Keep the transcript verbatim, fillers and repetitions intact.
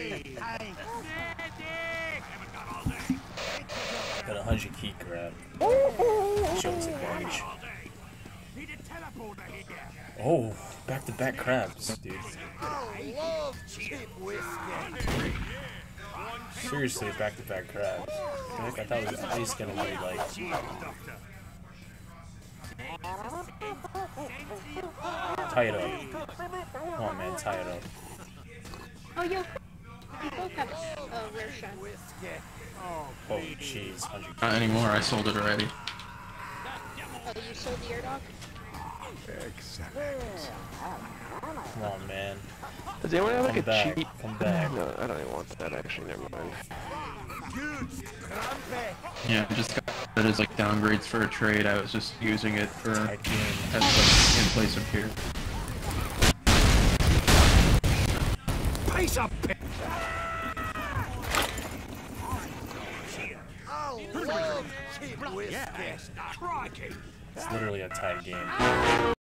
Got a hundred key grab. Shows advantage. Oh, back to back crabs, dude. Seriously, back to back crabs. Heck, I thought it was at least gonna be like. Tie it up. Come on, man, tie it up. Oh, yo. We both have a rare shot. Oh, jeez. Not anymore, I sold it already. Oh, you sold the air dog? Excellent. Come on, man. Does anyone have like Come a back. cheat? Come back. No, I don't even want that actually, never mind. Yeah, I just got it as like downgrades for a trade. I was just using it for as like in place of here. Piece of piss. It's literally a tight game.